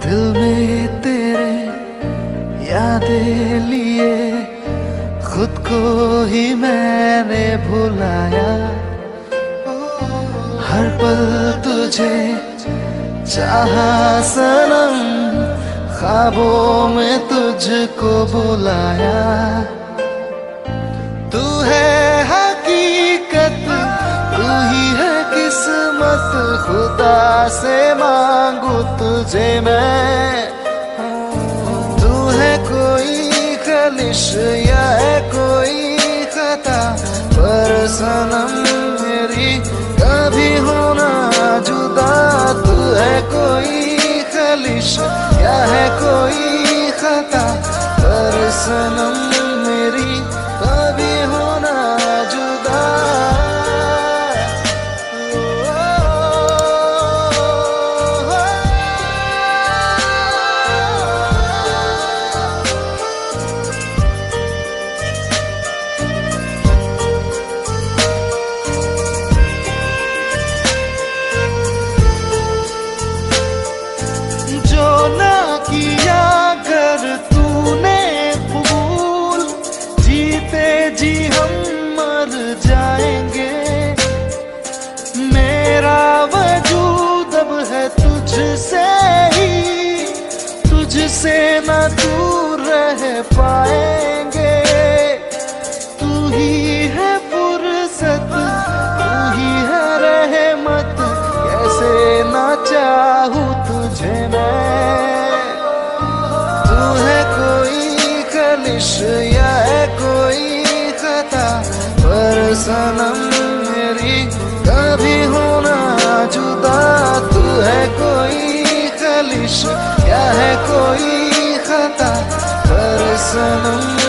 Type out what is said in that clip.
दिल में तेरे यादें लिए खुद को ही मैंने भुलाया। हर पल तुझे चाहा सनम, ख्वाबों में तुझको बुलाया। तू है हकीकत, तू ही है किस्मत, खुदा से मांगू तुझे मैं। तू है कोई खलिश या है कोई खता, पर सनम मेरी कभी होना जुदा। तू है कोई खलिश या है कोई खता, पर सनम मेरी कभी होना जुदा। जो ना किया कर तूने फूल, जीते जी हम मर जाएंगे। मेरा वजूद अब है तुझसे ही, तुझसे ना दूर रह पाएंगे। तू ही है फुर्सत, तू ही है रहमत, कैसे ना चाहूं तुझे मैं। तू है कोई खलिश या है कोई खता, पर सनम मेरी कभी होना जुदा। तू है कोई खलिश या है कोई खता, पर सनम